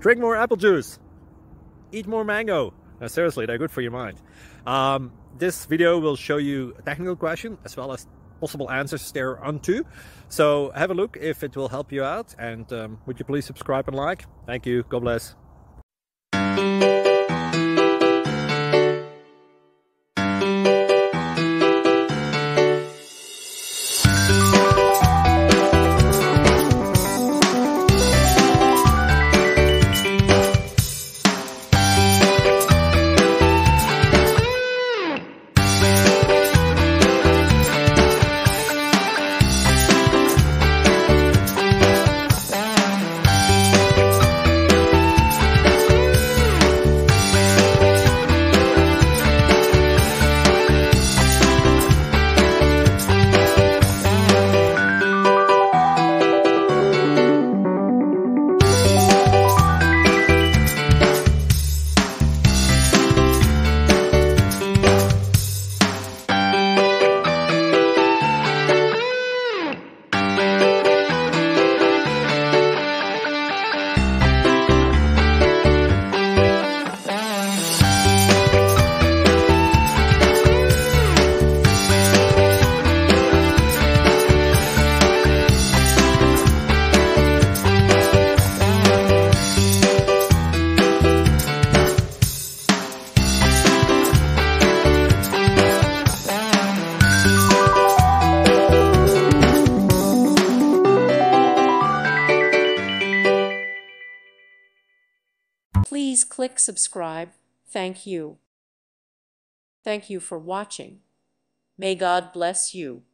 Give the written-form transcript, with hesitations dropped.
Drink more apple juice. Eat more mango. No, seriously, they're good for your mind. This video will show you a technical question as well as possible answers thereunto. So have a look if it will help you out, and would you please subscribe and like? Thank you. God bless. Please click subscribe. Thank you. Thank you for watching. May God bless you.